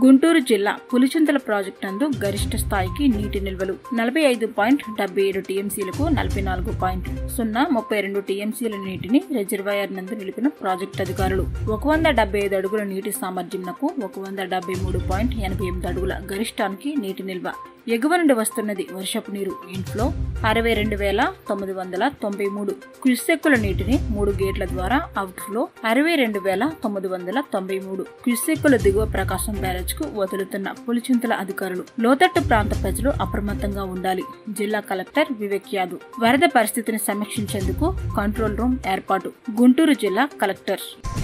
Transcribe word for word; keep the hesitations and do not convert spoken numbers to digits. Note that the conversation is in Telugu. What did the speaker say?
గుంటూరు జిల్లా పులిచింతల ప్రాజెక్టు నందు గరిష్ట స్థాయికి నీటి నిల్వలు నలభై ఐదు పాయింట్ డెబ్బై ఏడు టీఎంసీలకు నలభై నాలుగు పాయింట్ సున్నా ముప్పై రెండు టీఎంసీల నీటిని రిజర్వాయర్ నందు నిలిపిన ప్రాజెక్టు అధికారులు. ఒక వంద డెబ్బై ఐదు అడుగుల నీటి సామర్థ్యంకు ఒక వంద డెబ్బై మూడు పాయింట్ ఎనభై ఎనిమిది అడుగుల గరిష్టానికి నీటి నిల్వ. ఎగువ నుండి వస్తున్నది వర్షపు నీరు ఇన్ఫ్లో అరవై రెండు వేల తొమ్మిది వందల తొంభై మూడు క్యూసెక్కుల నీటిని మూడు గేట్ల ద్వారా అవుట్ఫ్లో అరవై రెండు వేల తొమ్మిది వందల తొంభై మూడు క్యూసెక్కుల దిగువ ప్రకాశం బ్యారేజ్ కు వదులుతున్న పులిచింతల అధికారులు. లోతట్టు ప్రాంత ప్రజలు అప్రమత్తంగా ఉండాలి. జిల్లా కలెక్టర్ వివేక్ యాదవ్. వరద పరిస్థితిని సమీక్షించేందుకు కంట్రోల్ రూమ్ ఏర్పాటు. గుంటూరు జిల్లా కలెక్టర్.